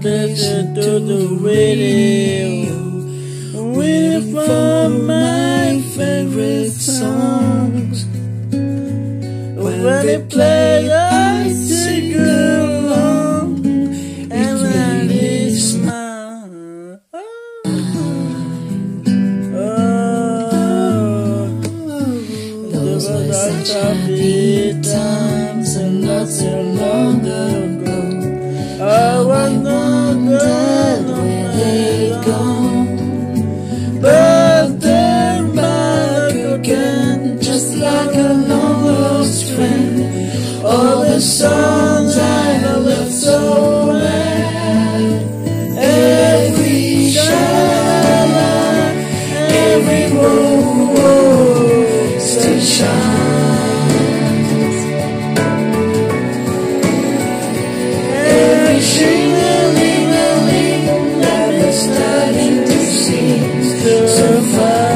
listen to the radio, waiting for my favorite songs. When they play, I sing along, and then it's mine. Those were such happy times and not so long ago. I wondered where they'd gone, but they're back again, just like a long lost friend. All the songs I left so well, every sha-la-la, every whoa-whoa still shines. Every shing-a-ling-a-ling that we're starting to sing so far.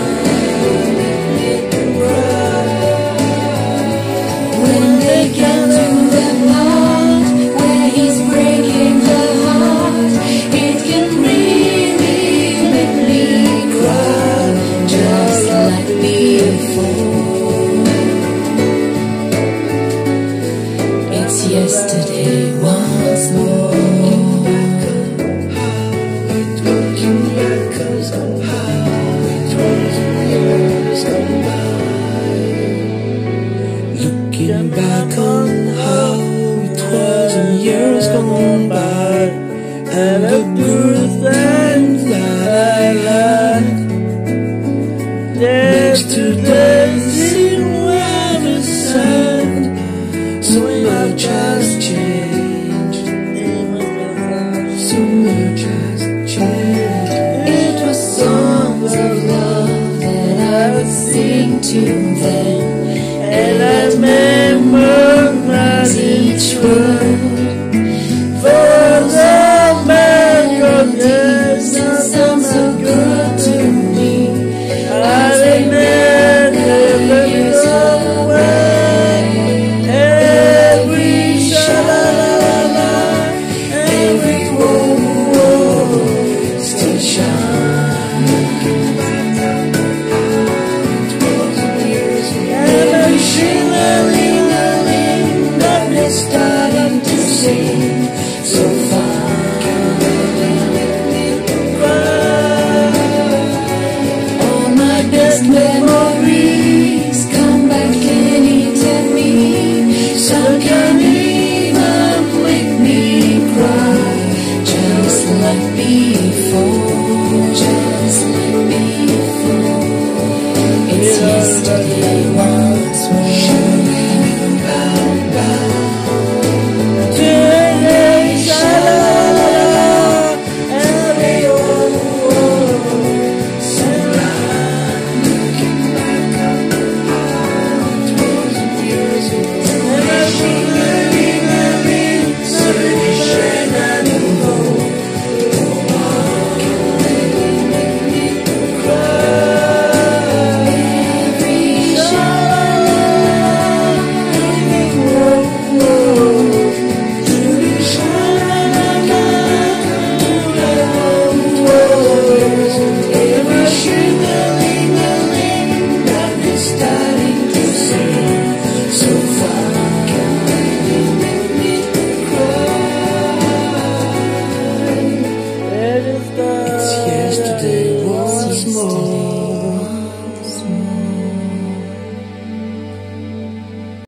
It's yesterday once more. Looking back on how it was years gone by. Looking back on how it was in years gone by, and the good things that I liked. Next to dancing where the sun, so much has changed. So much has changed. It was songs of love that I would sing to them, and I memorized each word. For the melodies that sound so good to me, I remember years away. Every sha-la-la-la, every whoa-whoa still shines. Every shing-a-ling-a-ling that we start.